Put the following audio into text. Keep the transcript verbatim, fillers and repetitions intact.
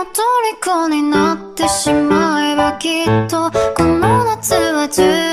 の虜になってしまえばきっとこの夏は充